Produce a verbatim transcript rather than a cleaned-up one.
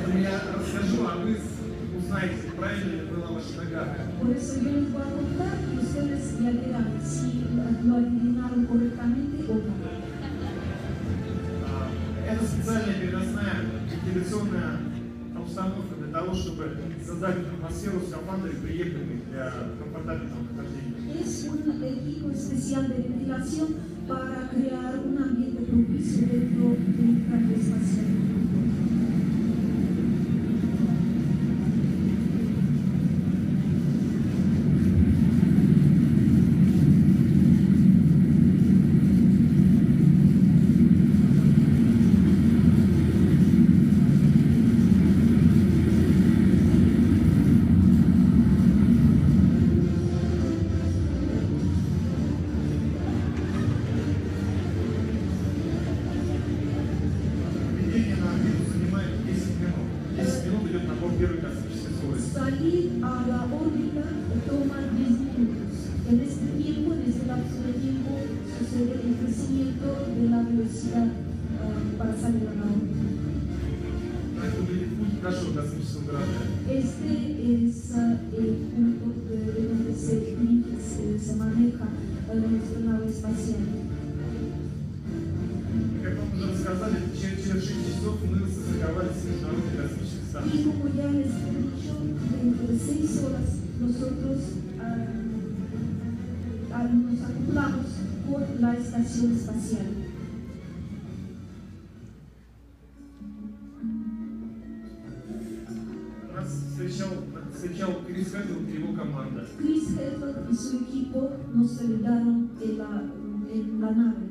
Поэтому я расскажу, а вы узнаете, правильно ли была ваша догадка. Por eso yo les voy a contar y ustedes ya verán si lo adivinaron correctamente o no. Это специальная переносная вентиляционная установка для того, чтобы создать атмосферу в скафандре, приемлемой для комфортабельного нахождения. Es un equipo especial de ventilación para crear un ambiente propicio dentro del traje espacial. Salir a la órbita toma diez minutos. En este tiempo, en este lapso de tiempo, sucede el crecimiento de la velocidad uh, para salir a la órbita. Este es uh, el punto de, de donde se dirige, se, se maneja uh, nuestra nave espacial. Y como ya les he dicho, dentro de seis horas nosotros uh, uh, nos acoplamos con la estación espacial. Chris Hadfield y su equipo nos saludaron en la, en la nave.